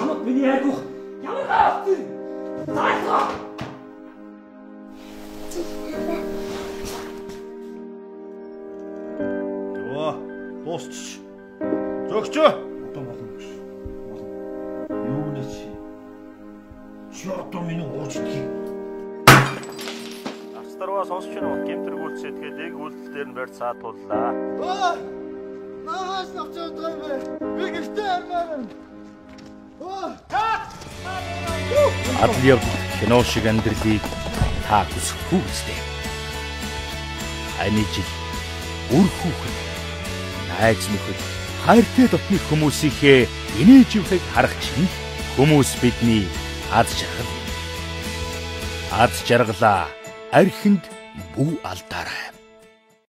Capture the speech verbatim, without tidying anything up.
чамд миний айгуух ямар гавт вэ? Заасан. Оо, дуусч. Зөгчөө. Одоо болно гэж. Юу нэ чи? Чи одоо миний уучдгийг. Арцдаргаа сонсч байна уу? Гэмтэрэг үйлчлээ тэгээд эг үйлдэл дээр нь барьж саад туллаа. Оо! Наас навчаад байгаа юм бэ? Би гэртээ армаа. Оо! Адал явдал кино шиг амьдралыг та хүсэхгүй үстэй. Хаяны жил үр хүүхэд, найз нөхөд, хайртай дотны хүмүүсийнхээ инээж явахыг харах чинь хүмүүс бидний аз жаргал. Аз жаргалаа архинд бүү алдаарай.